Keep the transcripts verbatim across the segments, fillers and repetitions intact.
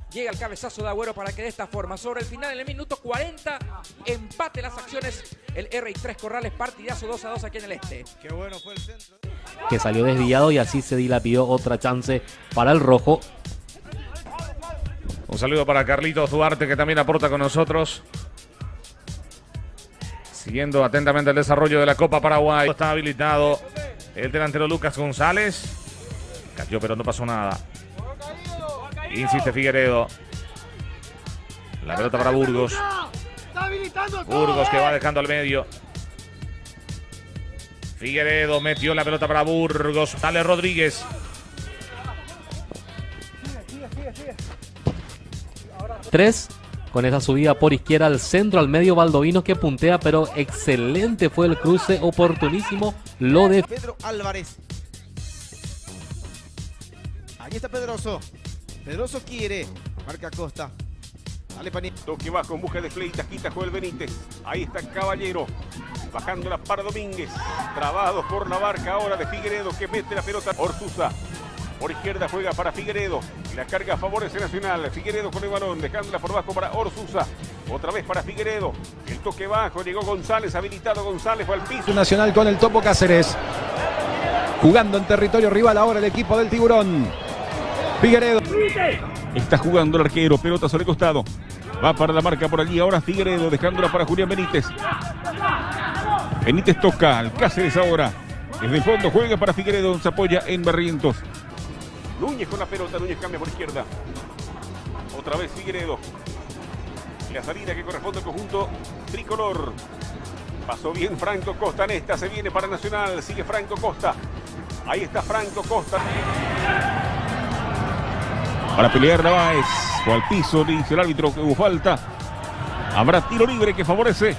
Llega el cabezazo de Agüero para que de esta forma, sobre el final, en el minuto cuarenta, empate las acciones el R I tres Corrales, partidazo dos a dos aquí en el este. Qué bueno fue el centro. Que salió desviado y así se dilapidó otra chance para el rojo. Un saludo para Carlitos Duarte, que también aporta con nosotros. Siguiendo atentamente el desarrollo de la Copa Paraguay. Está habilitado el delantero Lucas González. Cayó, pero no pasó nada. Insiste Figueredo. La pelota para Burgos. Burgos que va dejando al medio. Figueredo metió la pelota para Burgos. Sale Rodríguez. Tres, con esa subida por izquierda al centro, al medio Valdovinos que puntea, pero excelente fue el cruce, oportunísimo lo de Pedro Álvarez. Ahí está Pedroso. Pedroso quiere. Marca Costa. Dale Panito. Toque bajo en busca de Fleitas. Quita Joel Benítez. Ahí está Caballero. Bajándola para Domínguez. Trabado por la barca ahora de Figueredo que mete la pelota. Ortuza. Por izquierda juega para Figueredo. La carga favorece Nacional. Figueredo con el balón. Dejándola por bajo para Orsuza. Otra vez para Figueredo. El toque bajo. Llegó González. Habilitado González. Fue al piso. Nacional con el Topo Cáceres. Jugando en territorio rival ahora el equipo del Tiburón. Figueredo. Está jugando el arquero. Pelota sobre el costado. Va para la marca por allí. Ahora Figueredo. Dejándola para Julián Benítez. Benítez toca al Cáceres ahora. Desde el fondo juega para Figueredo. Se apoya en Barrientos. Núñez con la pelota, Núñez cambia por izquierda. Otra vez Figueredo. La salida que corresponde al conjunto tricolor. Pasó bien Franco Costa en esta, se viene para Nacional. Sigue Franco Costa. Ahí está Franco Costa. Para pelear Narváez. Fue al piso, dice el árbitro que hubo falta. Habrá tiro libre que favorece.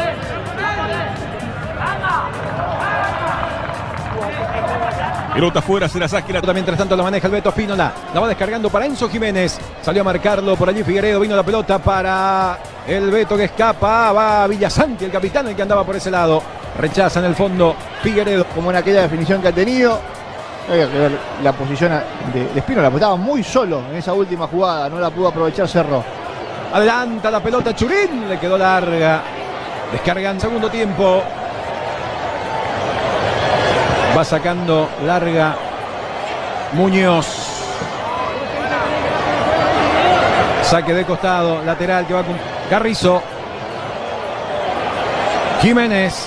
Pelota fuera, se la saque. La... Mientras tanto la maneja el Beto Espínola. La va descargando para Enzo Jiménez. Salió a marcarlo por allí Figueredo. Vino la pelota para el Beto que escapa. Va Villasanti, el capitán, el que andaba por ese lado. Rechaza en el fondo Figueredo. Como en aquella definición que ha tenido. Hay que ver la posición de, de Espínola. Estaba muy solo en esa última jugada. No la pudo aprovechar Cerro. Adelanta la pelota Churín. Le quedó larga. Descargan segundo tiempo. Va sacando larga Muñoz. Saque de costado, lateral que va con Carrizo. Jiménez.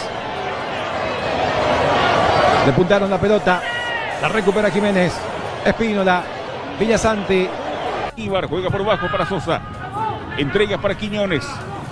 Le puntaron la pelota. La recupera Jiménez. Espínola. Villasanti. Ibar juega por bajo para Sosa. Entrega para Quiñones.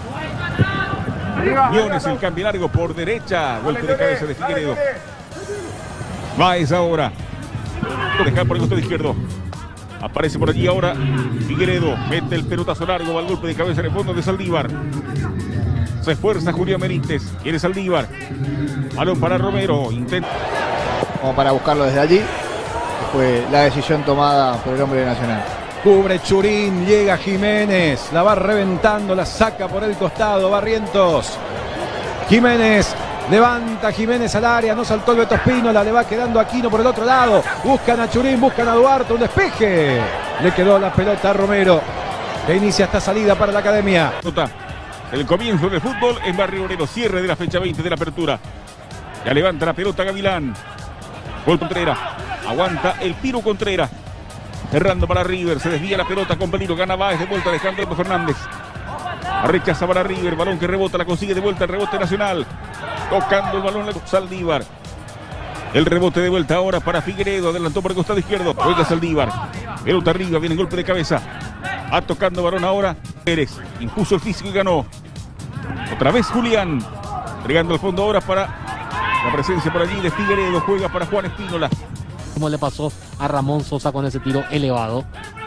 Quiñones el cambio largo por derecha. Golpe de cabeza de Figueredo. Baez ahora. Dejar por el costado izquierdo. Aparece por allí ahora Figueredo. Mete el pelotazo largo. Va el golpe de cabeza en el fondo de Saldívar. Se esfuerza Julián Benítez. Quiere Saldívar. Balón para Romero. Intenta. Como para buscarlo desde allí. Fue la decisión tomada por el hombre de Nacional. Cubre Churín. Llega Jiménez. La va reventando. La saca por el costado. Barrientos. Jiménez. Levanta Jiménez al área, no saltó el Beto Espínola, le va quedando Aquino por el otro lado. Buscan a Churín, buscan a Duarte, un despeje. Le quedó la pelota a Romero, que inicia esta salida para la academia. El comienzo del fútbol en Barrio Obrero, cierre de la fecha veinte de la apertura. Ya levanta la pelota Gavilán. Gol Contreras, aguanta el Piro Contreras. Cerrando para River, se desvía la pelota con peligro, gana Báez de vuelta dejando a Fernández. Rechaza para River, balón que rebota, la consigue de vuelta el rebote Nacional. Tocando el balón Saldívar. El rebote de vuelta ahora para Figueredo. Adelantó por el costado izquierdo. Juega Saldívar. Pelota arriba, viene el golpe de cabeza. Va tocando balón ahora Pérez. Impuso el físico y ganó. Otra vez Julián. Entregando al fondo ahora para la presencia por allí de Figueredo. Juega para Juan Espínola. Como le pasó a Ramón Sosa con ese tiro elevado.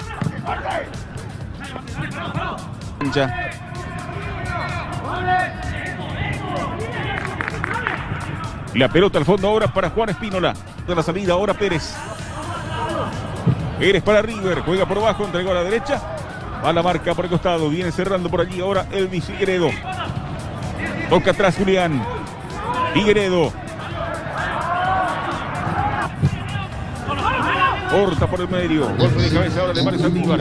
Ya. La pelota al fondo ahora para Juan Espínola. De la salida ahora Pérez. Pérez para River. Juega por abajo, entregó a la derecha. Va la marca por el costado. Viene cerrando por allí ahora Elvis Figueredo. Toca atrás Julián. Figueredo. Corta por el medio. Golpe de cabeza ahora de Mario Saldívar.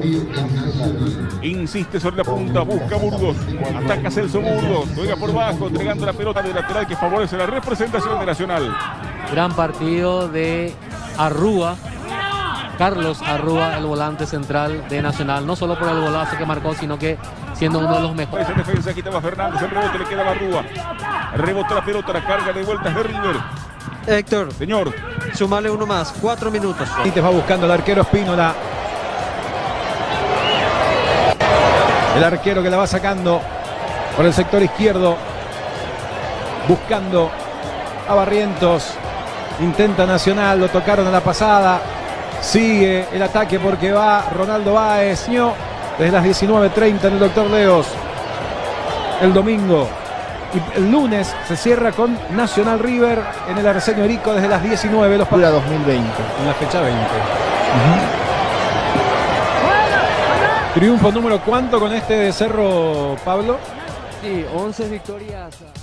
Insiste sobre la punta. Busca Burgos. Ataca Celso Burgos. Juega por bajo, entregando la pelota de lateral que favorece la representación de Nacional. Gran partido de Arrúa. Carlos Arrúa, el volante central de Nacional. No solo por el golazo que marcó, sino que siendo uno de los mejores. Esa defensa quitaba Fernández. El rebote le queda a Arrúa. Rebota la pelota. La carga de vueltas de River. Héctor, señor, sumarle uno más, cuatro minutos. Y te va buscando el arquero Espínola. El arquero que la va sacando por el sector izquierdo. Buscando a Barrientos. Intenta Nacional, lo tocaron a la pasada. Sigue el ataque porque va Ronaldo Báez. Desde las diecinueve treinta en el Doctor Leos. El domingo. Y el lunes se cierra con Nacional River en el Arsenio Erico desde las diecinueve. Los Dura dos mil veinte. En la fecha veinte. Uh-huh. Triunfo número cuánto con este de Cerro, Pablo? Sí, once victorias.